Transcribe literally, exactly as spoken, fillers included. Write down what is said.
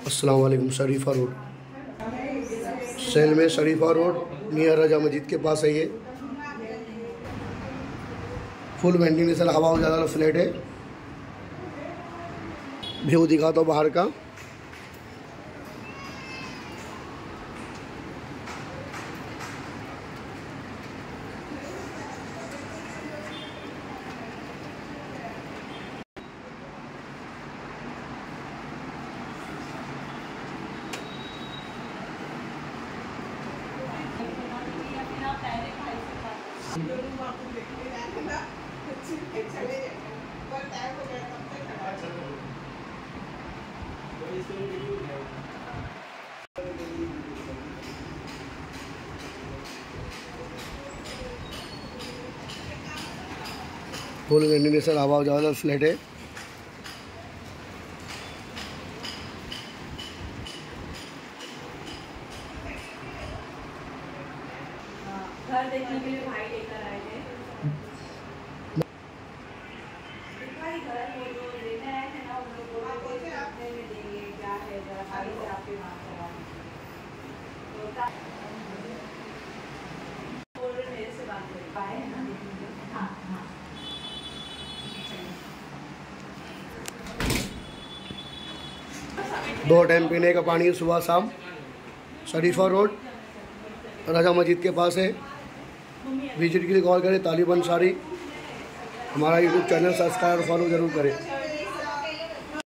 अस्सलाम वालेकुम। शरीफा रोड सेल में, शरीफा रोड नियर रजा मस्जिद के पास है ये। फुल वेंटिलेशन, हवा ज़्यादा फ्लैट है। व्यू दिखा दो बाहर का। फुल वेंटिलेशन, हवा ज़्यादा फ्लैट है। घर देखने के लिए भाई लेकर आए थे। भाई घर वो जो लेने आए थे ना, उन लोगों को बोलते हफ्ते में देंगे, क्या है जरा भाई से आपकी बात करा बोल रहे मेरे से बात कर पाए है ना। हाँ हाँ दो टाइम पीने का पानी सुबह शाम। शरीफा रोड रजा मस्जिद के पास है। विजिट के लिए कॉल करें तालिब अंसारी। हमारा यूट्यूब चैनल सब्सक्राइब और फॉलो ज़रूर करें।